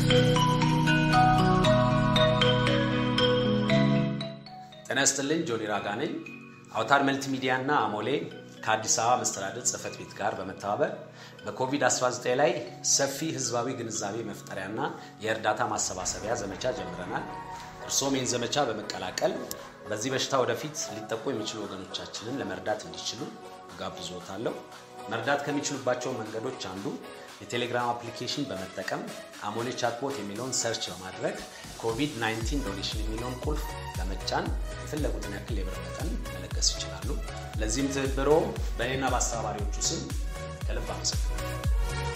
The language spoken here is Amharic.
ተነስተልን ጆኒ ራጋ ነኝ አውታር መልቲሚዲያ እና አሞሌ ከአዲስ አበባ መስተዳድር ጽፈት ቤት ጋር በመተባበር በኮቪድ-19 ላይ ሰፊ ህዝባዊ ግንዛቤ መፍጠሪያና የእርዳታ ማሰባሰቢያ ዘመቻ ጀምረናል እርሶም ይህን ዘመቻ በመቀላቀል በዚህ በሽታ ወደፊት ሊጠቁ የሚችሉ ወገኖቻችንን ለመርዳት እንዲችሉ ጋብዞታለሁ መርዳት ከሚችሉባቸው መንገዶች አንዱ የቴሌግራም አፕሊኬሽን በመጠቀም አሞሌ ቻትቦት የሚለውን ሰርች በማድረግ ኮቪድ-19 ዶኔሽን የሚለውን ቁልፍ በመጫን የፈለጉትን ያክል የብር መጠን መለገስ ይችላሉ ለዚህም ትብብሮ በእኔና በአስተባባሪዎቹ ስም ከልብ አመሰግናለሁ